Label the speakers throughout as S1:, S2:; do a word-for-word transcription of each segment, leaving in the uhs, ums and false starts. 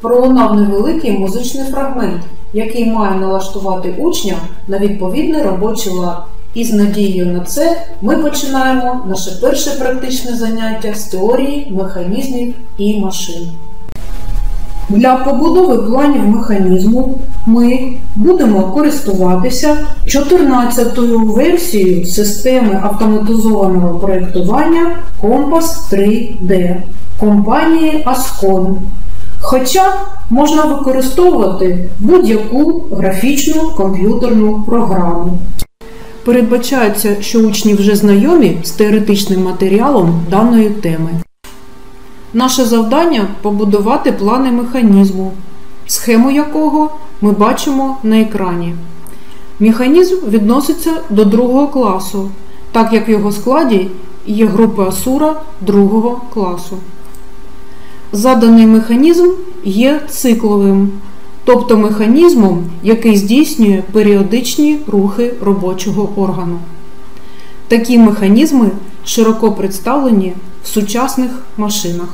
S1: пролунав невеликий музичний фрагмент, який має налаштувати учня на відповідний робочий лад. І з надією на це ми починаємо наше перше практичне заняття з теорії механізмів і машин. Для побудови планів механізму ми будемо користуватися чотирнадцятою версією системи автоматизованого проєктування Компас три де компанії Ascon. Хоча можна використовувати будь-яку графічну комп'ютерну програму. Передбачається, що учні вже знайомі з теоретичним матеріалом даної теми. Наше завдання – побудувати плани механізму, схему якого ми бачимо на екрані. Механізм відноситься до другого класу, так як в його складі є групи Асура другого класу. Заданий механізм є цикловим, тобто механізмом, який здійснює періодичні рухи робочого органу. Такі механізми широко представлені в сучасних машинах.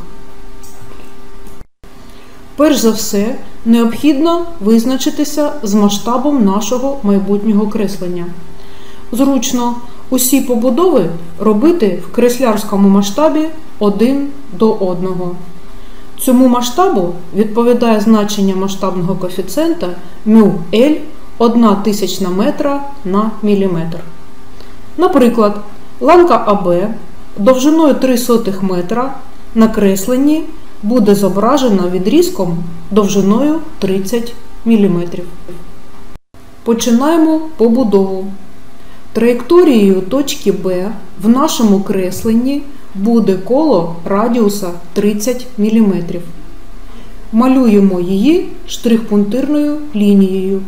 S1: Перш за все, необхідно визначитися з масштабом нашого майбутнього креслення. Зручно усі побудови робити в креслярському масштабі один до одного. Цьому масштабу відповідає значення масштабного коефіцієнта μL одна тисячна метра на міліметр. Наприклад, ланка А Б довжиною три сотих метра на кресленні буде зображена відрізком довжиною тридцять міліметрів. Починаємо побудову. Траєкторією точки Б в нашому кресленні буде коло радіуса тридцять міліметрів. Малюємо її штрих-пунктирною лінією.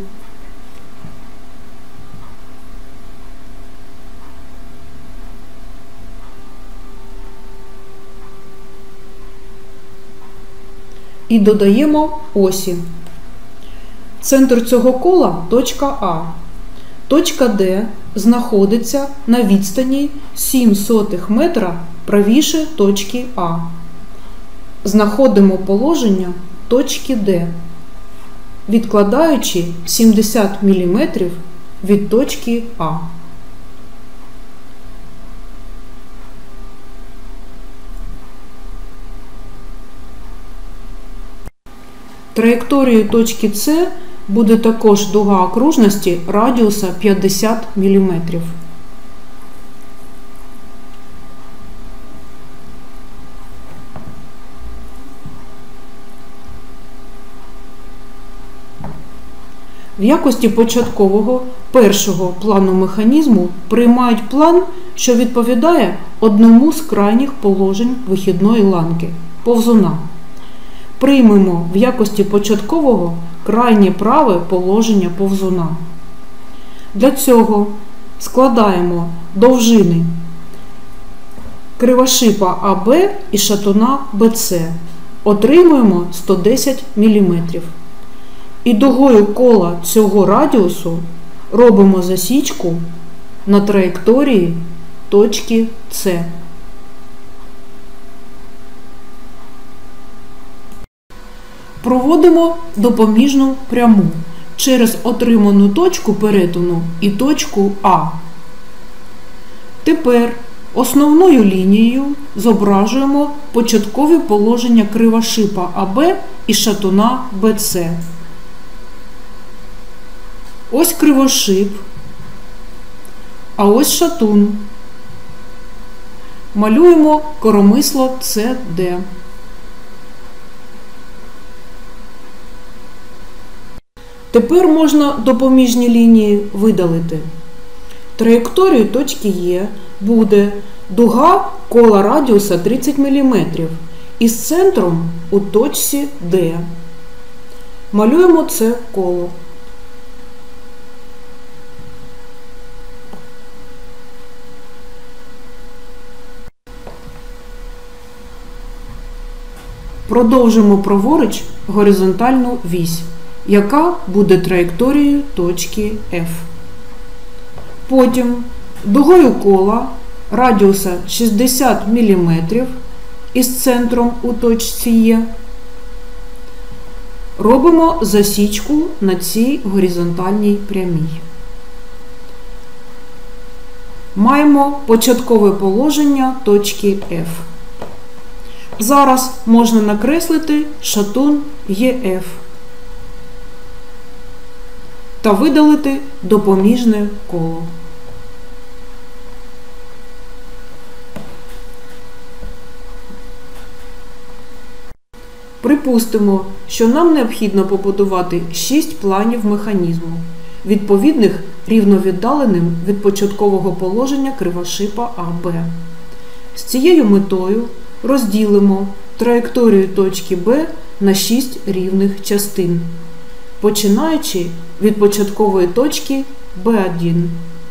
S1: І додаємо осі. Центр цього кола – точка А. Точка Д знаходиться на відстані сім сотих метра правіше точки А. Знаходимо положення точки Д, відкладаючи сімдесят міліметрів від точки А. Траєкторією точки С буде також дуга окружності радіуса п'ятдесят міліметрів. В якості початкового першого плану механізму приймають план, що відповідає одному з крайніх положень вихідної ланки – повзуна. Приймемо в якості початкового крайнє праве положення повзуна. Для цього складаємо довжини кривошипа А Б і шатуна Б С. Отримуємо сто десять міліметрів. І дугою кола цього радіусу робимо засічку на траєкторії точки С. Проводимо допоміжну пряму через отриману точку перетину і точку А. Тепер основною лінією зображуємо початкові положення кривошипа А Б і шатуна Б С. Ось кривошип, а ось шатун. Малюємо коромисло С Д. Тепер можна допоміжні лінії видалити. Траєкторією точки Е буде дуга кола радіуса тридцять міліметрів із центром у точці Д. Малюємо це коло. Продовжимо праворуч горизонтальну вісь, яка буде траєкторією точки F. Потім дугою кола радіуса шістдесят міліметрів із центром у точці Е робимо засічку на цій горизонтальній прямій. Маємо початкове положення точки F. Зараз можна накреслити шатун Е Ф та видалити допоміжне коло. Припустимо, що нам необхідно побудувати шість планів механізму, відповідних рівновіддаленим від початкового положення кривошипа А Б. З цією метою розділимо траєкторію точки Б на шість рівних частин, починаючи від початкової точки Б один.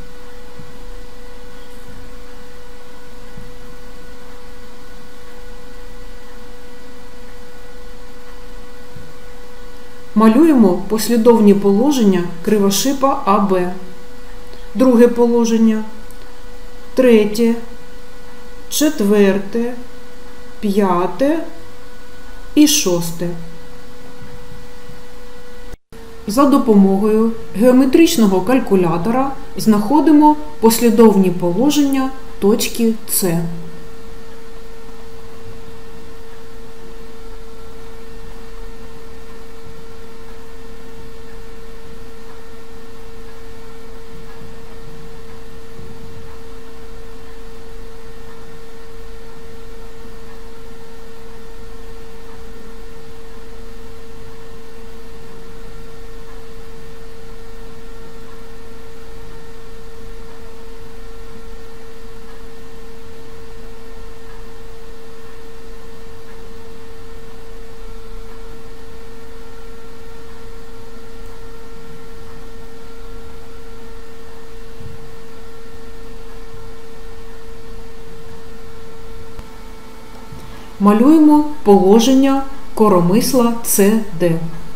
S1: Малюємо послідовні положення кривошипа А Б. Друге положення, третє, четверте, п'яте і шосте. За допомогою геометричного калькулятора знаходимо послідовні положення точки С. Малюємо положення коромисла С Д.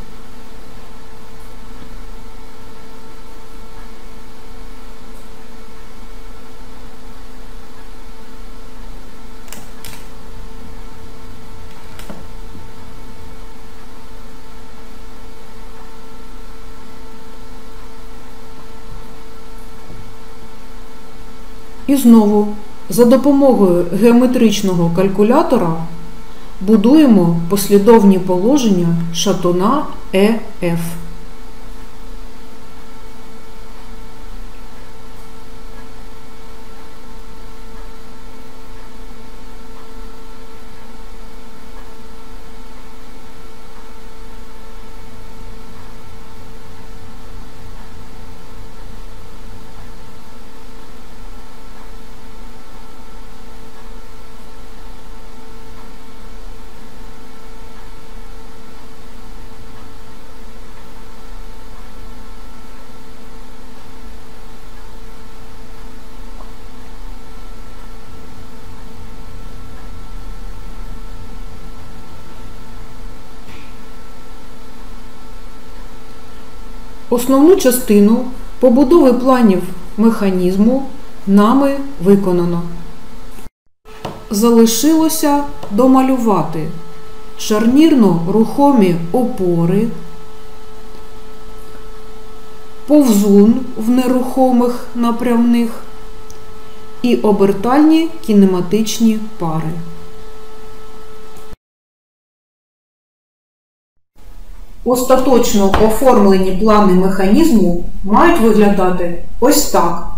S1: І знову за допомогою геометричного калькулятора будуємо послідовні положення шатуна Е Ф. Основну частину побудови планів механізму нами виконано. Залишилося домалювати шарнірно-рухомі опори, повзун в нерухомих напрямних і обертальні кінематичні пари. Остаточно оформлені плани механізму мають виглядати ось так.